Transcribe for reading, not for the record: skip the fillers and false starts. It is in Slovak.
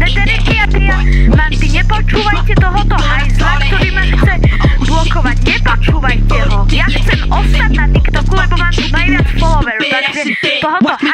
Federiky a Mandy, nepočúvajte tohoto hajzla, ktorý ma chce blokovať. Nepočúvajte ho. Ja chcem ostať na TikToku, lebo mám tu najviac followerov, takže tohoto